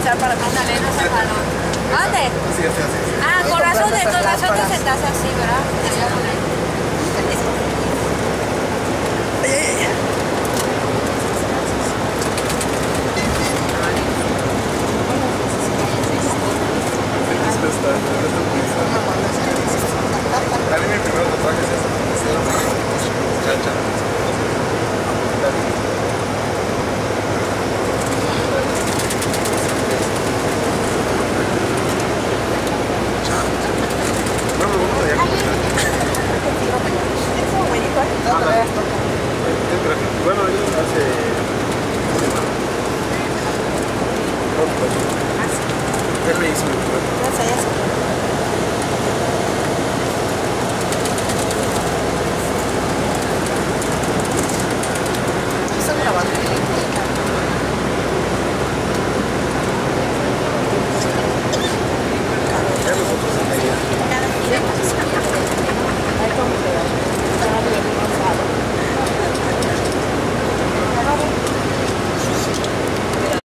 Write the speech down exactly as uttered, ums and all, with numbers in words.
echar para acá. Ándale, no se jaló. ¿Dónde? Así, así, así. Ah, Y con razón, comprar con nuestras razón te lámparas. sentaste así, ¿verdad?